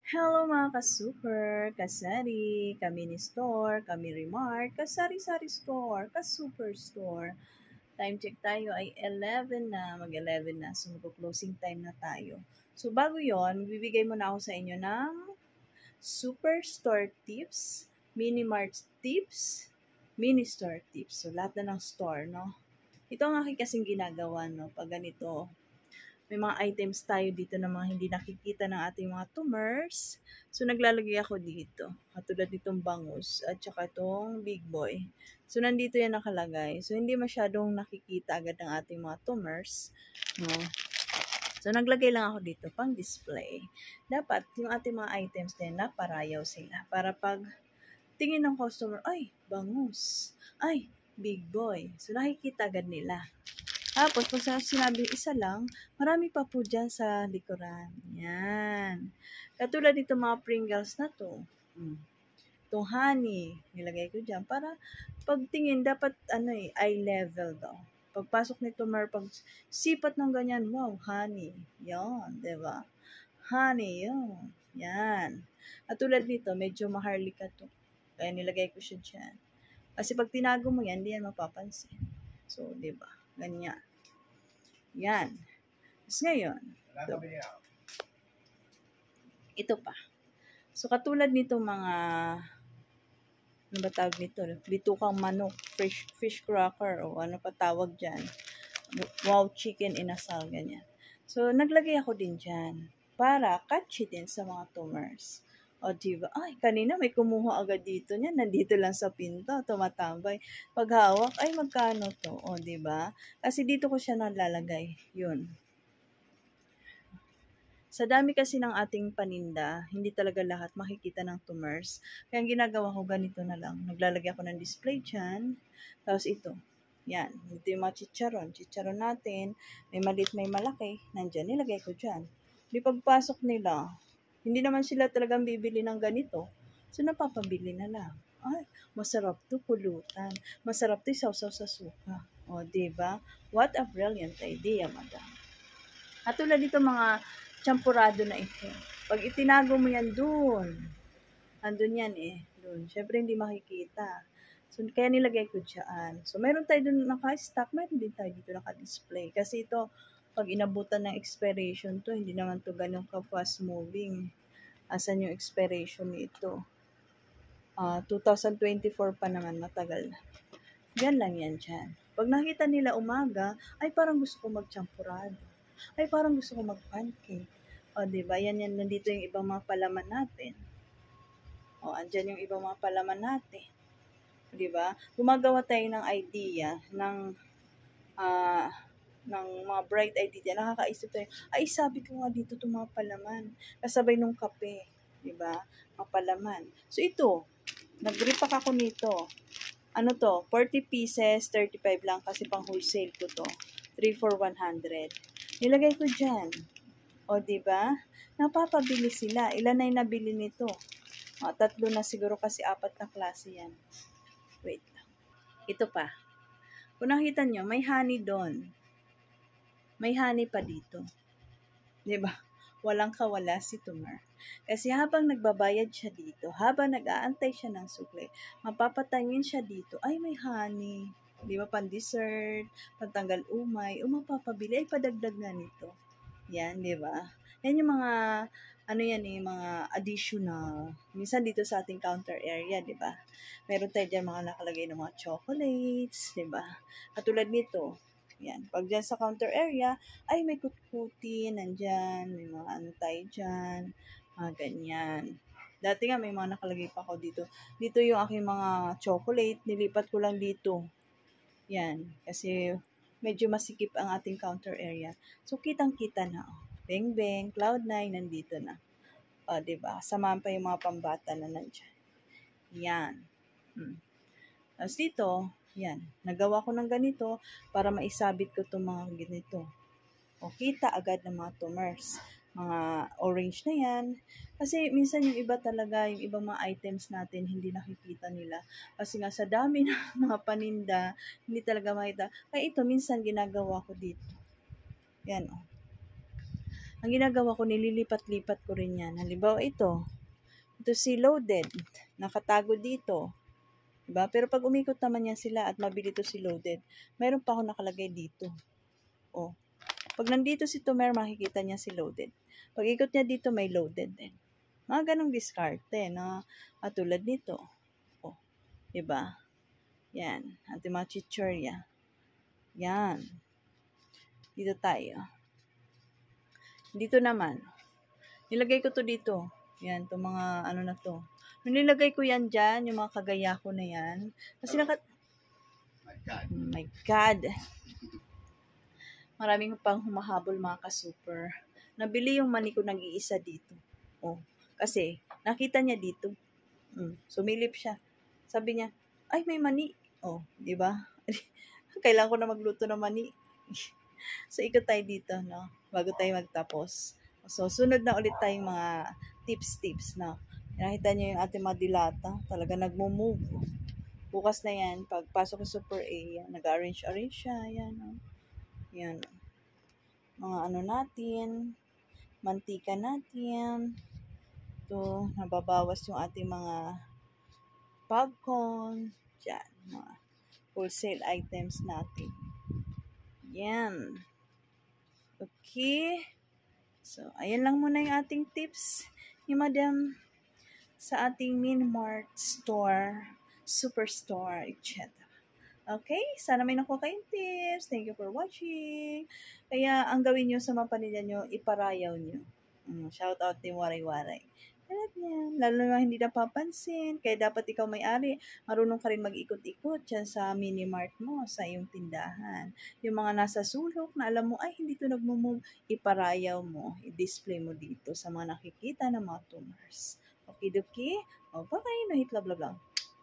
Hello mga ka-super, ka-sari, ka-mini store, ka-mini mart, ka-sari-sari store, ka-super store. Time check tayo ay 11 na, mag-11 na. So mag-closing time na tayo. So bago yon, bibigay muna ako sa inyo ng super store tips, mini mart tips, mini store tips. So lahat na ng store, no? Ito ang aking kasing ginagawa, no? Pag ganito, may mga items tayo dito na mga hindi nakikita ng ating mga tumors. So, naglalagay ako dito. Katulad nitong bangus at saka itong big boy. So, nandito yan nakalagay. So, hindi masyadong nakikita agad ng ating mga tumors. No? So, naglagay lang ako dito pang display. Dapat, yung ating mga items din, naparayaw sila. Para pag tingin ng customer, ay, bangus. Ay, big boy. So, nakikita agad nila. Tapos, pag sinabi isa lang, marami pa po dyan sa likuran. Yan. Katulad dito mga Pringles na to. Itong honey, nilagay ko dyan. Para pagtingin, dapat eye level daw. Pagpasok nito, pag sipat ng ganyan, wow, honey. Yan, diba? Honey, yun. Yan. At tulad nito, medyo maharlika to. Kaya nilagay ko siya dyan. Kasi pag tinago mo yan, hindi yan mapapansin. So, diba? Ganyan. Yan. Tapos ngayon, ito pa. So, katulad nito mga, ano ba tawag nito? Bitukang manok, fish cracker, o ano pa tawag dyan. Wow, chicken inasal, ganyan. So, naglagay ako din dyan para catchy din sa mga tumors. O, diba? Ay, kanina may kumuha agad dito niya. Nandito lang sa pinto, tumatambay. Pag hawak, ay, magkano to? O, diba? Kasi dito ko siya nalalagay. Yun. Sa dami kasi ng ating paninda, hindi talaga lahat makikita ng tumors. Kaya ang ginagawa ko, ganito na lang. Naglalagay ako ng display dyan. Tapos ito. Yan. Ito yung mga chicharon. Chicharon natin. May maliit, may malaki. Nandyan. Nilagay ko dyan. Di pagpasok nila, hindi naman sila talagang bibili ng ganito. So, napapabili na lang. Ay, masarap to pulutan. Masarap to sausaw sa suka. O, diba? What a brilliant idea, madam. At tulad dito mga champurado na ito. Pag itinago mo yan dun, andun yan dun. Siyempre hindi makikita. So, kaya nilagay ko dyan. So, meron tayo dun naka-stock, meron din tayo dito naka-display. Kasi ito, pag inabutan ng expiration to, hindi naman to ganun ka-fast moving. Asan yung expiration nito? 2024 pa naman, matagal na. Yan lang yan dyan. Pag nakita nila umaga, ay parang gusto ko magchampurado. Ay parang gusto ko mag-pancake. O, diba? Yan, nandito yung ibang mga palaman natin. O, andyan yung ibang mga palaman natin. Diba? Gumagawa tayo ng idea, ng mga bright idea. Nakakaisip tayo, ay sabi ko nga dito itong mga palaman. Kasabay nung kape. Diba? Mga palaman. So, ito, nag-repack ako nito. Ano to? 40 pieces, 35 lang kasi pang wholesale ko to. 3 for 100. Nilagay ko dyan. O, diba? Napapabili sila. Ilan na yung nabili nito? O, 3 na siguro kasi 4 na klase yan. Wait. Ito pa. Kung nakita nyo, may honey doon. May honey pa dito. Diba? Walang kawala si tumor. Kasi habang nagbabayad siya dito, habang nag-aantay siya ng sukle, mapapatangin siya dito, ay may honey. Di ba, pan-dessert, pantanggal umay, o mapapabili, ay padagdag na nito. Yan, di ba? Yan yung mga, mga additional. Minsan dito sa ating counter area, di ba? Meron tayo dyan mga nakalagay ng mga chocolates, di ba? Katulad nito, yan. Pag dyan sa counter area, ay may kutkuti, nandyan, may mga ano tayo dyan, mga ganyan. Dati nga may mga nakalagay pa ako dito. Dito yung aking mga chocolate, nilipat ko lang dito. Yan, kasi medyo masikip ang ating counter area. So, kitang-kita na. Beng Beng, Cloud9, nandito na. O, diba? Samahan pa yung mga pambata na nandyan. Yan. Tapos dito, yan. Nagawa ko ng ganito para maisabit ko itong mga ganito. O, kita agad ng mga tumors. Mga orange na yan. Kasi minsan yung iba talaga, yung ibang mga items natin, hindi nakikita nila. Kasi nga sa dami ng mga paninda, hindi talaga makita. Kaya ito, minsan ginagawa ko dito. Yan, o. ang ginagawa ko, nililipat-lipat ko rin yan. Halimbawa ito si loaded, nakatago dito. Diba? Pero pag umikot naman yan sila at mabili to si loaded, mayroon pa ako nakalagay dito. Oh. Pag nandito si Tomer, makikita niya si loaded. Pag ikot niya dito, may loaded din. Mga ganong diskarte, no? At tulad nito. Oh. Diba? Yan. Ating mga chichorya. Yan. Dito tayo. Dito naman. Nilagay ko to dito. Yan, itong mga ano na to. Nung nilagay ko yan dyan, yung mga kagaya ko na yan. Kasi Oh my God. Maraming pang humahabol mga ka-super. Nabili yung mani ko nag-iisa dito. Oh, kasi nakita niya dito. Sumilip siya. Sabi niya, ay may mani. Oh, di ba? Kailangan ko na magluto ng mani. So, ikot tayo dito, no? Bago tayo magtapos. So, sunod na ulit tayong mga tips, no? Nakita niyo yung ating mga dilata. Talaga nagmo-move. Bukas na yan. Pagpasok ko Super A, yan. Nag-arrange siya. Yan, no? Yan. Mga ano natin. Mantika natin. Ito, nababawas yung ating mga popcorn. Yan. Mga wholesale items natin. Yan. Okay. So, ayan lang muna yung ating tips ni Madam sa ating Minmart store, superstore, etc. Okay? Sana may nakuha kayong tips. Thank you for watching. Kaya, ang gawin nyo sa mga panilya nyo, iparayaw nyo. Shout out ni Waray-Waray. Alam yan. Lalo na hindi napapansin. Kaya dapat ikaw may-ari. Marunong ka rin mag-ikot-ikot dyan sa mini-mart mo, sa iyong tindahan. Yung mga nasa sulok na alam mo, ay, hindi to nagmumove. Iparayaw mo. I-display mo dito sa mga nakikita ng mga tumors. Okay, dokie? O, bye-bye. No hit love, love, love.